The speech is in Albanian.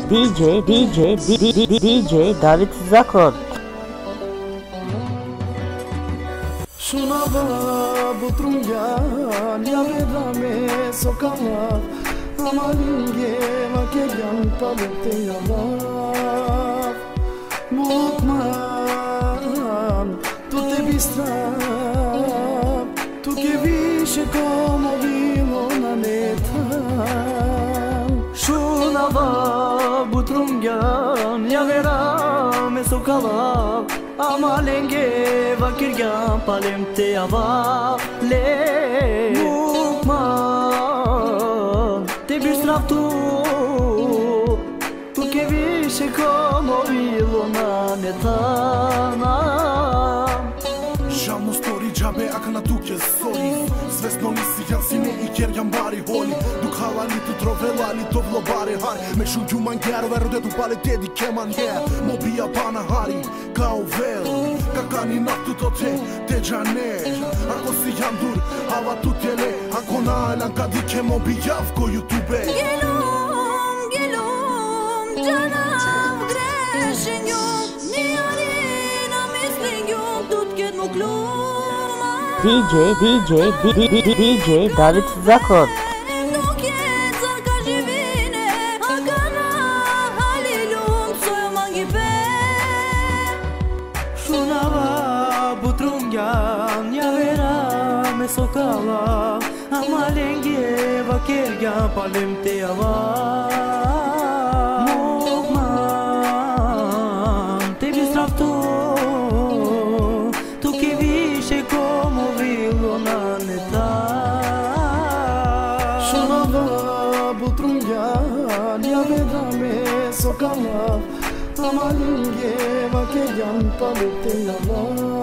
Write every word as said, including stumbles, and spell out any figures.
DJ, DJ, DJ, David Zakor. Shunava butrungan ya vedame sokama amalinge vakeyan palete yava mutman tu te bistrap tu che visce come vino na neta Shunava butrungan ya vedame sokama Amalenge vakirgan palemte ava le Mukman te bistraf tu Tu che visce come vilona netana Žalno stori gjabe akna duke sori Svesno nisi janë si ne I kjer janë bari holi Duk halali të trovelali të vlobari hari Me shu gjuman kjerë verë tu pale dedi keman her Mo bia pana hari Ka u verë Ka ka një naktu të te Te gjane Ako si janë dur Hava tu tjele Ako na elan ka dike mo bia vko YouTube Gelum, gelum Canam greşin yok Niyarina mislin yok Tut git mukluma DJ, DJ, DJ, David Zakor. Shunava butrungan ya verame sokala Amalenge vakergan palemte ava Mukman te bistraf tu Tu che visce come vilona neta Shunava butrungan ya verame sokala Amalinge vakeyan palete yava